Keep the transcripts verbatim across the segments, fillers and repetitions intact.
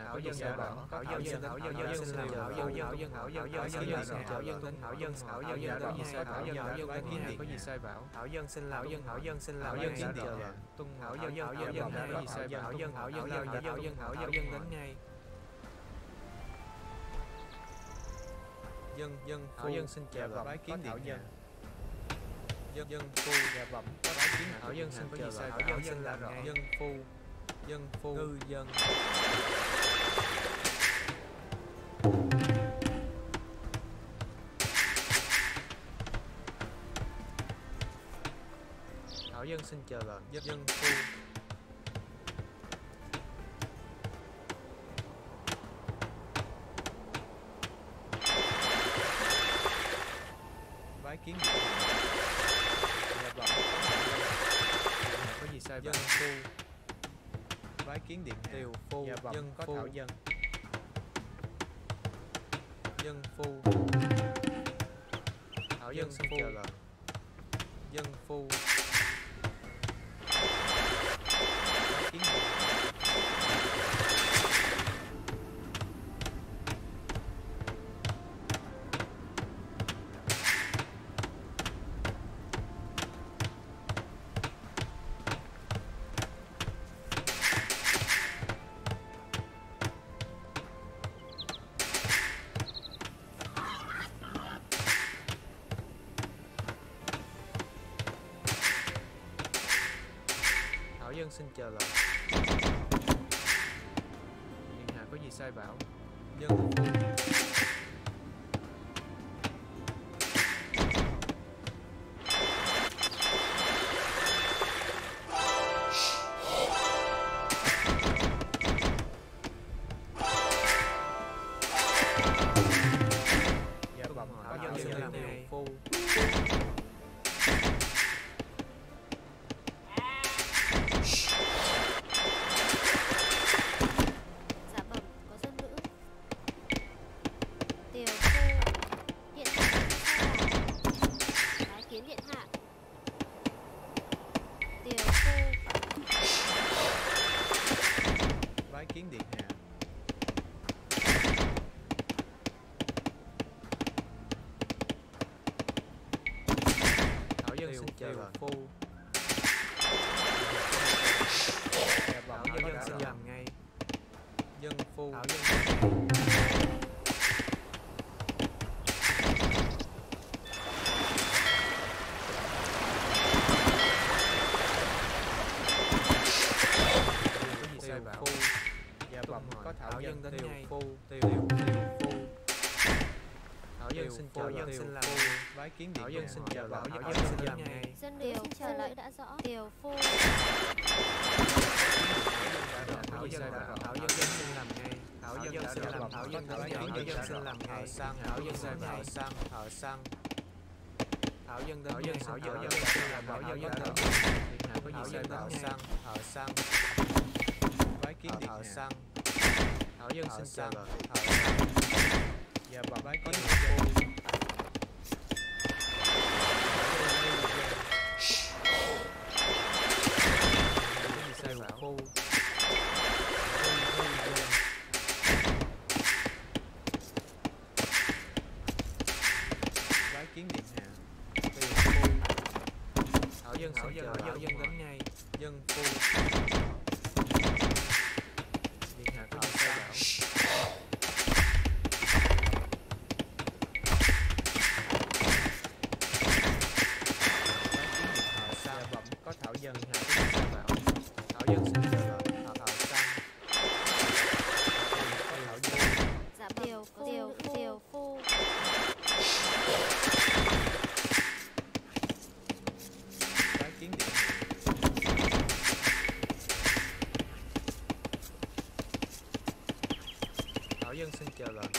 hạ có gì sai bảo. Hảo dân dân hảo dân dân xin hảo dân dân hảo dân hảo dân hảo dân dân hảo dân tính hảo dân hảo dân dân có gì sai bảo. Hảo dân hảo dân có gì sai bảo. Hảo dân xin hảo dân hảo dân xin hảo dân xin chờ tuân hảo dân dân hảo dân có gì sai bảo. Hảo dân hảo dân hảo dân hảo dân hảo dân dân đến ngay. Dân dân hảo dân xin chờ bái kiến điện dân. Dân dân phu và bẩm có bái kiến hảo dân xin có gì sai bảo. Hảo dân xin làm rõ. Dân phu dân phu ngư dân. Hảo dân xin chờ lệnh. Dân dân phu bái kiến điện và bẩm có gì sai bảo. Dân phu bái kiến điện tiều phu dân có thảo dân. Dân phu thảo dân xin chờ lệnh. Dân phu bái kiến điện. Hảo dân xin chờ lệnh. Điện hạ có gì sai bảo. Dân phu dạ bẩm hảo dân xin làm tiều phu. Bái kiến điện hạ. Hảo dân xin chờ lệnh. Phu hảo dân xin làm ngay. Dân phu hảo dân sai bảo. Dạ bẩm có thảo dân đến ngay. Phu tiều tiều phu thảo dân xin chờ dân xin làm. Bái kiến điện. Thảo dân xin chờ bảo. Hảo dân xin làm ngay. Dân điều xin chờ lệnh đã rõ. Tiều phu thảo dân bảo. Thảo dân dân xin làm ngay. Thảo dân xin làm. Thảo dân thảo dân xin làm ngay. Sang thảo dân sai bảo. Sang thảo sang thảo dân đến dân thảo dân xin làm. Thảo dân dân điện hạ có gì sai bảo. Sang thảo sang bái kiến điện hạ. Sang thảo dân xin sang thảo sang dạ bà bái kiến điện phu. Cái gì sai bảo. Phu bái kiến điện hạ. Tiều phu thảo dân xin chờ thảo dân đến ngay. Dân phu điện hạ có gì sai bảo. Dạ bẩm có thảo dân. Điện hạ có gì sai bảo. Thảo dân xin chờ lệnh. Thảo thảo sang có thảo dân. dạ tiều tiều tiều phu Bái kiến điện hạ. Thảo dân xin chờ lệnh.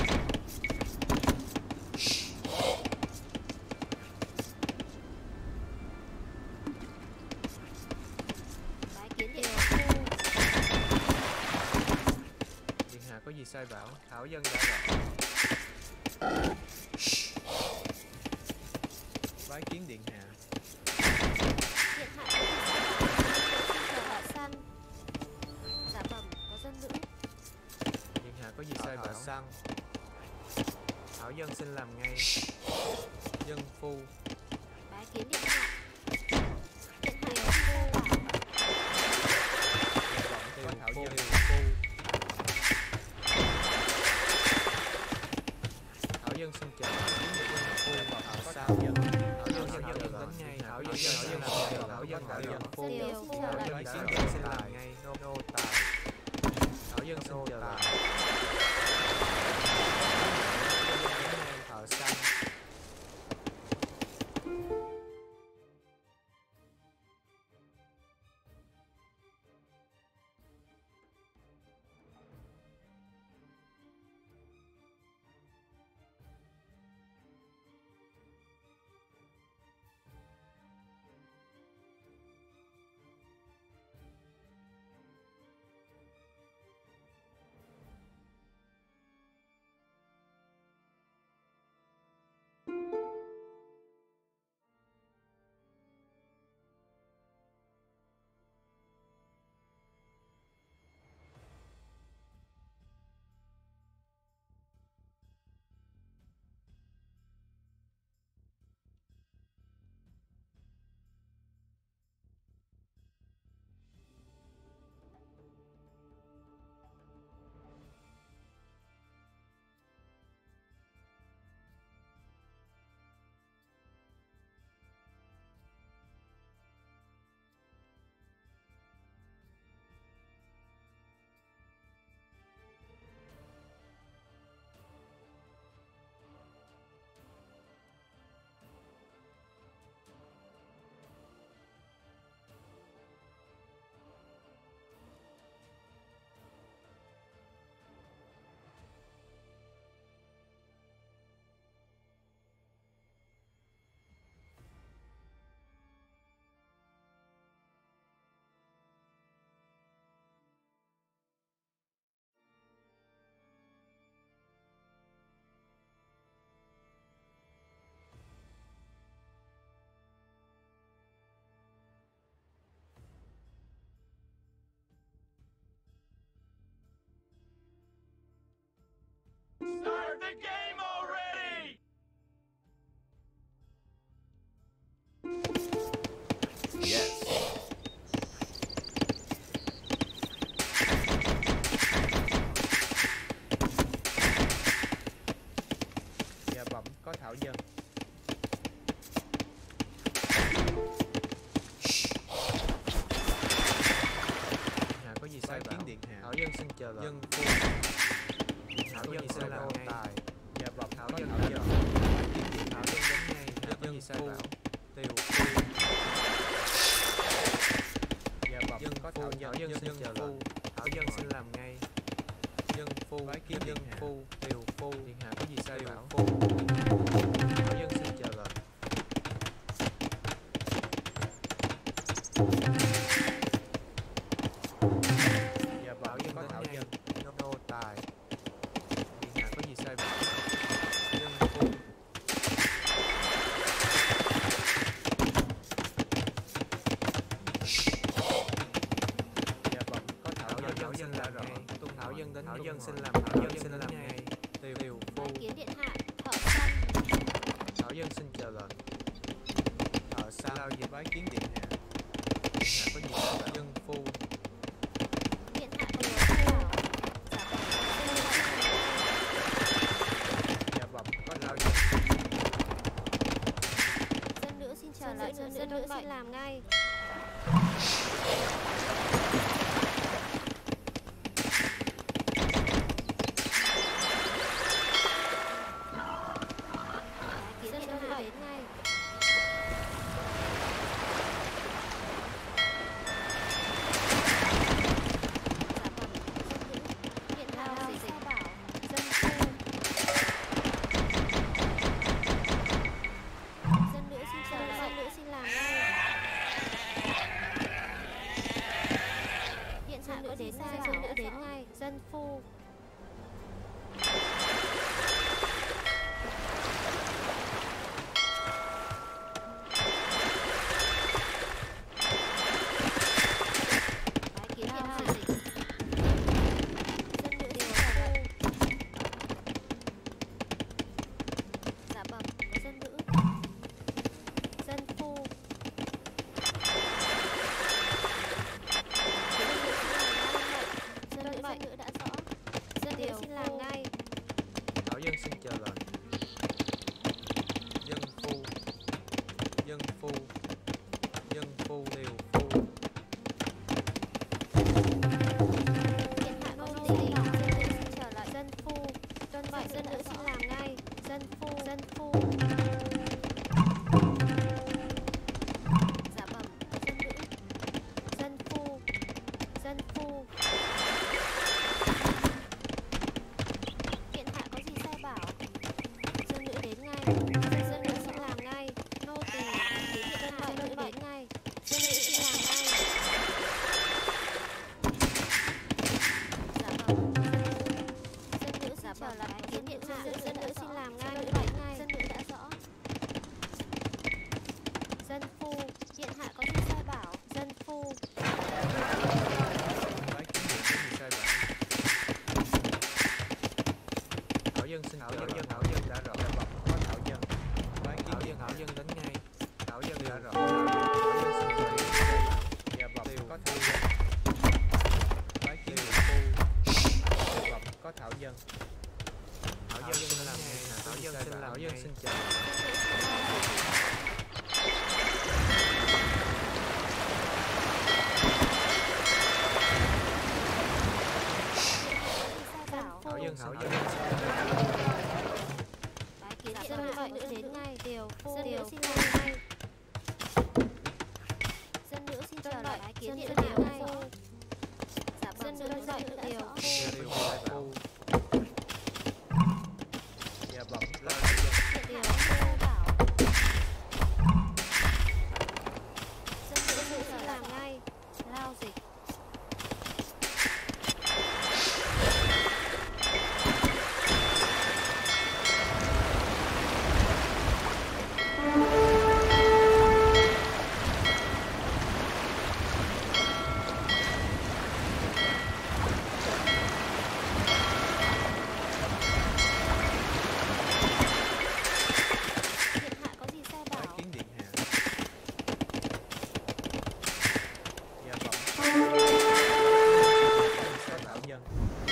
bái kiến tiều phu Điện hạ có gì sai bảo. Thảo dân đã rõ. Bái kiến điện hạ. điện hạ có gì sai bảo. Dân điều xin chờ bảo sang. Dạ bẩm có dân nữ. xăng. Thảo dân xin làm ngay. Dân phu. Bái kiến điện hạ. Điện hạ điều phu bảo. Tiều Thảo phu. dân. Tiều phu. Thảo dân xin chào. Phu và Thảo sao. Thảo dân xin chào đến ngay. Thảo dân xin làm ngay. Thảo dân Thảo dân phu. Điều phu Thảo là dân xin làm ngay. Nô tài. Thảo dân xin chào lại. Thảo xanh. Start the game already! Yes. Dạ bẩm có Thảo dân. Hạ có gì sai Bái bảo? kiến điện hạ. Thảo dân xin chờ lệnh. Dân phu. Thảo dân xin làm ngay. Tài. Dạ bẩm Thảo có dân Thảo Thảo dân. dân. Bái kiến điện Thảo hạ. dân đến ngay. Hạ có gì sai Phu. bảo? Tiều phu. Dạ bẩm Dân có phu. Thảo Thảo dân. dân xin chờ lệnh. Thảo dân xin làm ngay. Dân phu. Bái kiến Dân điện hạ. phu. Tiều phu. Điện hạ có gì sai Tiều bảo? phu. Thảo dân xin chờ lệnh. Dạ Thảo bẩm dân có đến Thảo ngay. dân. Nô tài. Điện hạ có gì sai bảo? Dân phu. Dạ bẩm có Thảo Thảo dân. dân xin làm ngay. Thảo dân đến. Thảo dân xin làm. Thảo dân xin làm ngay. Tiều tiều phu. Bái kiến điện hạ. Thợ săn. Thảo dân xin chờ lệnh. Thợ sao? Lao gì bái kiến điện hạ. Điện hạ có gì sai bảo? Dân phu. Điện hạ điều phu bảo. Dạ bẩm có Thảo Lao dân. Dân nữ xin chào lại. Dân, dân nữ xin làm ngay. Bái kiến điện hạ đến ngay. Dạ bẩm. Điện hạ sao bảo. Dân phu. Dân nữ xin chào lại. Dân nữ xin làm ngay. Điện hạ nữ đến ngay. Dân nữ đến ngay. Dân phu. Bái kiến điện hạ. Dân nữ điều phu. Điện hạ có gì xin bảo, dân nữ xin trở lại. Dân phu, tuân vậy dân nữ xin làm ngay. Dân phu, dân phu. Dạ bẩm, dân nữ. Dân phu, dân phu. Điện hạ có gì sai bảo. Dân nữ đến ngay. Dân nữ xin làm ngay. Nô tỳ đến điện hạ, dân nữ đến ngay. Dân nữ xin làm ngay. Dạ vâng. Dân nữ xin trở lại kiến điện hạ. Dân nữ xin làm ngay. Dân nữ đến ngay. Dân nữ đã rõ. Dân phu, điện hạ có gì sai bảo. Dân phu. Bái kiến điện có gì sai bảo. Thảo dân xin thảo dân thảo dân đã rõ. Dạ bẩm có thảo dân. Bái kiến Thảo điện dân thảo dân đến ngay. Thảo dân đã rõ. Thảo dân xin trở lại. Dạ bẩm có thảo dân. Bái kiến điện phu. Dạ bẩm có thảo dân. Thảo dân xin làm ngay. Thảo dân xin làm ngay. Thảo dân xin chờ. Thảo dân thảo dân. Bái kiến dân nữ vậy nữ đến ngay. Điều phu, dân nữ xin làm ngay. Dân nữ xin trở lại bái kiến điện hạ ngay. Dạ vâng, dân nữ vậy nữ điều phu. Điều phu. Dạ bẩm là thảo dân. Điều phu bảo. Dân nữ xin làm ngay. Lao dịch. Điện hạ có gì sai Bái bảo. kiến điện hạ. Dạ bẩm có thảo dân.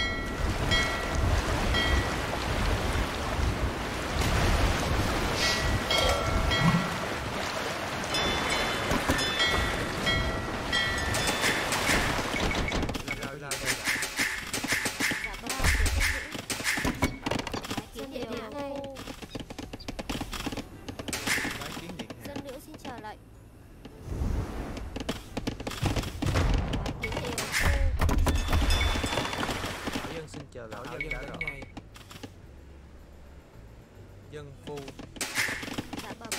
Lao lao Dạ vâng, kiến dân nữ. Bái kiến điện hạ ngay. Bái kiến điện hạ. Dân nữ xin chờ lệnh. Bái kiến điều phu. Thảo dân xin chờ lại. Thảo dân đến ngay. Dân phu. Dạ bẩm.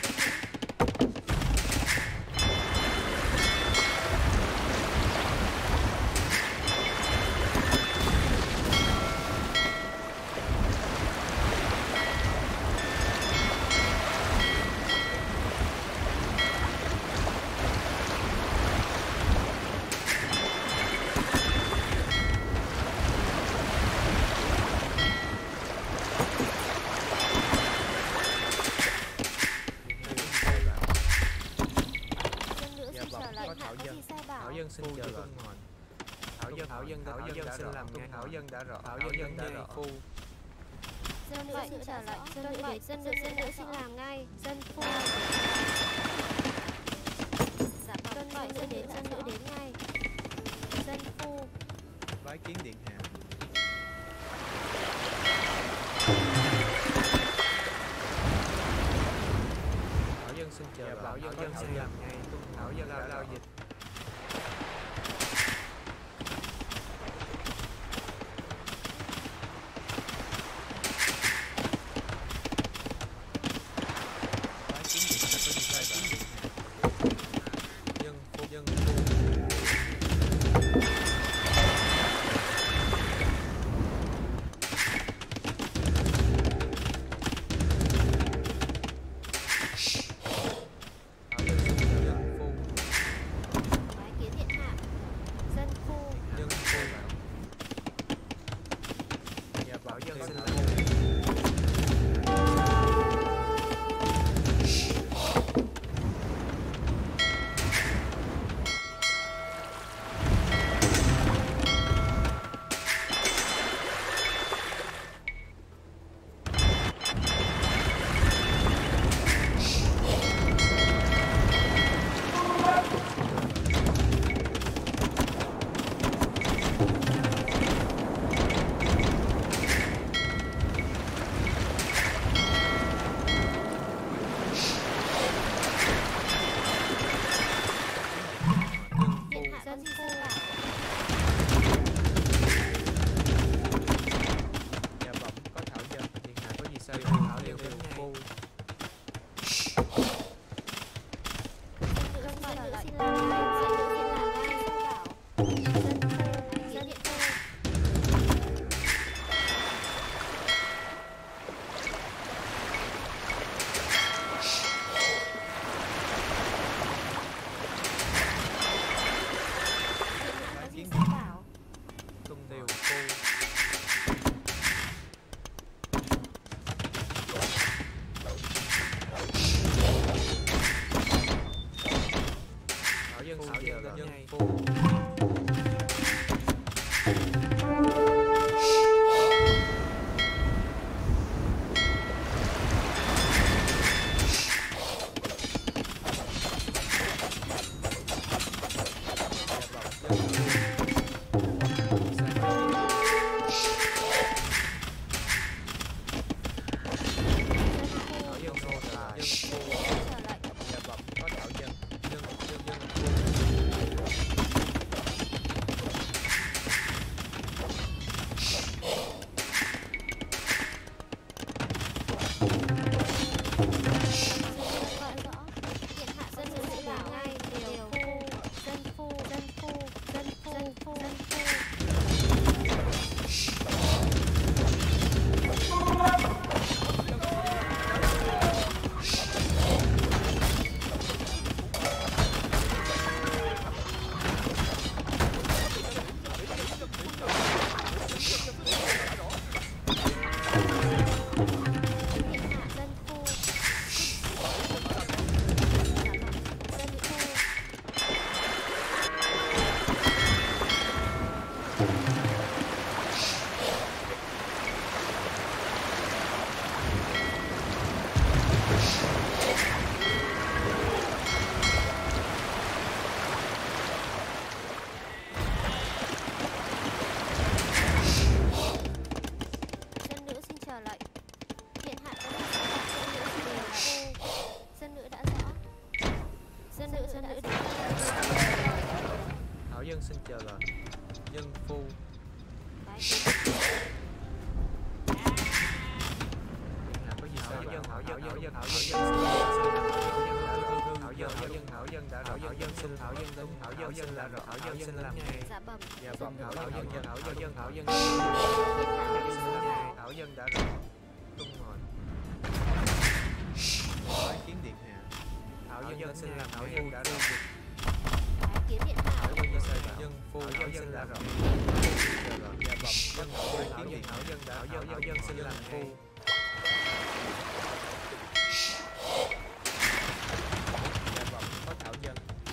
Dân nữ Dạ xin bẩm, trở lại. có Điện hạ thảo có dân. gì sai bảo. Thảo dân xin chờ lại. Thảo dân thảo dân thảo dân xin làm ngay. Thảo dân đã rõ. Thảo dân đã rõ. Phu. Dân nữ xin trở lại. Dân nữ vậy dân nữ dân nữ xin làm ngay. Dân phu. Dạ vâng, tuân vậy dân đến dân nữ đến ngay. Dân phu. Bái kiến điện hạ. Thảo dân xin chờ. Dạ Thảo bẩm, dân có dân thảo xin dân. làm ngay. Thảo dân lao lao dịch. Bái kiến điện hạ có gì sai bảo. Dân phu dân phu. gì sai bảo? Dạ bẩm có thảo dân. Điện hạ có gì sai bảo? Thảo dân đến ngay. Phu. Dân nữ xin chờ lại. Dân nữ xin làm ngay. Sai bảo. Dân phu. Dân điện phu. Có gì sai bảo? Tung điều phu. Thảo dân Thảo dân đến Dân ngay. phu. Thảo dân nô tài. Dân phu. Trở lại. Dạ bẩm có thảo dân. Dân dân dân phu. Gọi rõ. Điện hạ dân nữ xin làm ngay. Điều phu. Dân phu. Dân phu. Dân phu. Dân phu. Dân phu. Điện hạ dân phu. Dân nữ phu. Dân nữ xin chờ lệnh. Điện hạ có gì sai bảo? Dân nữ xin điều phu. Dân nữ đã rõ. Dân nữ dân nữ đã Thảo dân xin chờ lệnh. Dân phu. bái kiến. Điện hạ có gì sai bảo? Thảo dân Thảo dân Thảo dân Thảo dân Thảo dân Thảo dân đã rõ. Thảo dân xin Thảo dân đến. Thảo dân xin là rõ. Thảo dân xin làm ngay. Dạ bẩm. Dạ bẩm Thảo có thảo dân dân. Thảo dân Thảo dân Thảo dân xin làm ngay. Thảo dân đã rõ. Tung ngồi. Bái kiến điện hạ. Thảo dân xin làm Thảo dân đã rõ. Bái kiến điện hạ. Thảo dân sai bảo. Dân phu. Thảo dân đã rõ. Dạ bẩm có thảo dân. Thảo dân Thảo dân đã rõ. Thảo dân xin làm ngay. Dạ bẩm có thảo dân.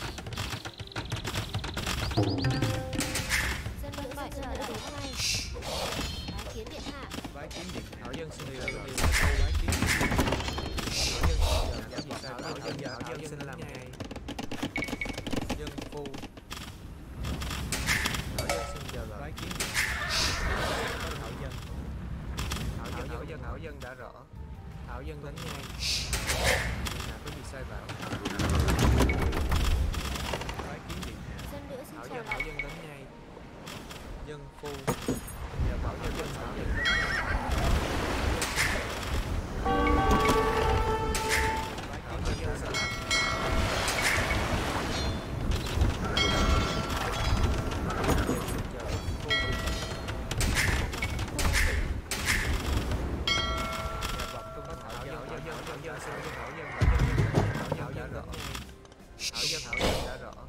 Dân nữ xin chờ lệnh ngay. Bái kiến điện hạ. Bái kiến điện hạ. Thảo dân xin điều Dạ điều bẩm điều. bái kiến điện hạ. Thảo dân Thảo dân Thảo dân Thảo dân xin làm ngay. Dân phu. Thảo dân xin chờ lệnh. Bái kiến điện hạ. Có thảo dân. Thảo dân Thảo dân Thảo dân đã rõ. Thảo dân đến ngay. Điện hạ có gì sai bảo? Bái kiến điện hạ. Dân nữ xin Thảo chờ dân Thảo lệnh. dân đến ngay. Dân phu. Dạ bảo dân dân Thảo dân đến ngay. Bái Thảo kiến dân điện xin hạ. làm. Dạ bẩm có thảo Thảo dân. dân Thảo dân Thảo dân xin Thảo dân Thảo dân Thảo dân đã rõ. Thảo dân Thảo dân đã rõ.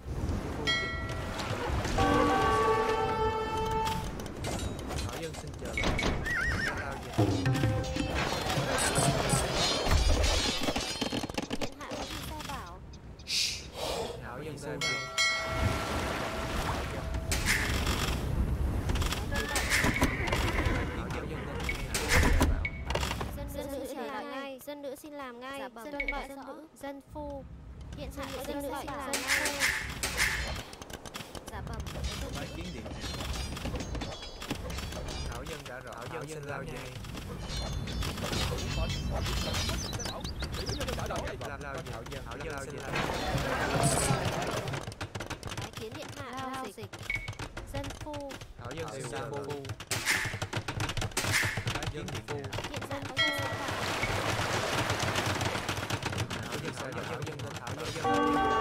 Thảo dân xin chờ lệnh. Thảo dân. Điện hạ có gì sai bảo? Thảo dân sai bảo. Thảo dân đến ngay. Dân nữ xin làm ngay. Dân nữ xin làm ngay. Dạ bẩm. Dân gọi dân nữ. Dân phu. Điện hạ có dân nữ xin làm ngay. Dạ bẩm. Bái kiến điện hạ. Thảo dân đã rõ. Thảo dân xin lao ngay. Làm lao Có gì? thảo dân. Thảo dân xin làm. Bái kiến điện hạ. dịch. Dân phu. Thảo dân Thảo sự dân phu. phu. Dân phu. Hiện dân có gì sai bảo? Thảo dân Thảo dân Thảo dân Thảo dân